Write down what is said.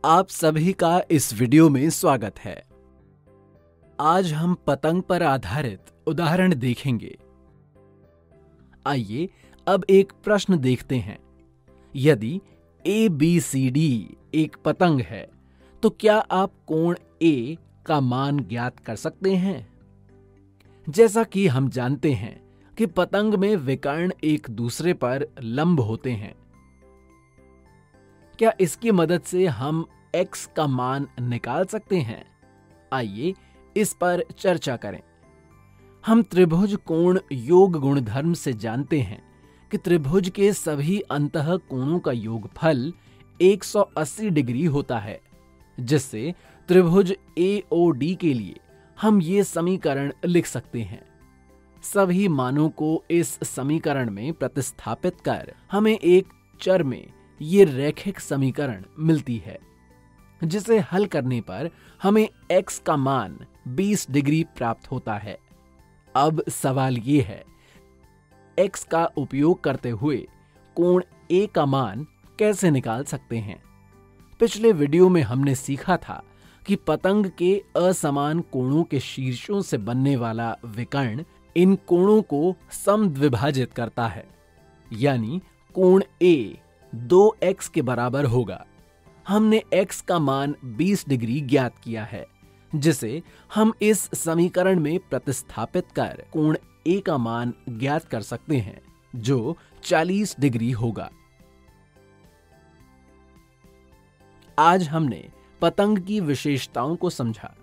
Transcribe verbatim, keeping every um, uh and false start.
आप सभी का इस वीडियो में स्वागत है। आज हम पतंग पर आधारित उदाहरण देखेंगे। आइए अब एक प्रश्न देखते हैं। यदि ए बी सी डी एक पतंग है तो क्या आप कोण ए का मान ज्ञात कर सकते हैं? जैसा कि हम जानते हैं कि पतंग में विकर्ण एक दूसरे पर लंब होते हैं। क्या इसकी मदद से हम x का मान निकाल सकते हैं? आइए इस पर चर्चा करें। हम त्रिभुज कोण योग गुणधर्म से जानते हैं कि त्रिभुज के सभी अंतः कोणों का योगफल एक सौ अस्सी डिग्री होता है, जिससे त्रिभुज ए ओ डी के लिए हम ये समीकरण लिख सकते हैं। सभी मानों को इस समीकरण में प्रतिस्थापित कर हमें एक चर में ये रैखिक समीकरण मिलती है, जिसे हल करने पर हमें x का मान बीस डिग्री प्राप्त होता है। अब सवाल ये है, x का उपयोग करते हुए कोण a का मान कैसे निकाल सकते हैं? पिछले वीडियो में हमने सीखा था कि पतंग के असमान कोणों के शीर्षों से बनने वाला विकर्ण इन कोणों को समद्विभाजित करता है, यानी कोण a दो x के बराबर होगा। हमने x का मान बीस डिग्री ज्ञात किया है, जिसे हम इस समीकरण में प्रतिस्थापित कर कोण a का मान ज्ञात कर सकते हैं, जो चालीस डिग्री होगा। आज हमने पतंग की विशेषताओं को समझा।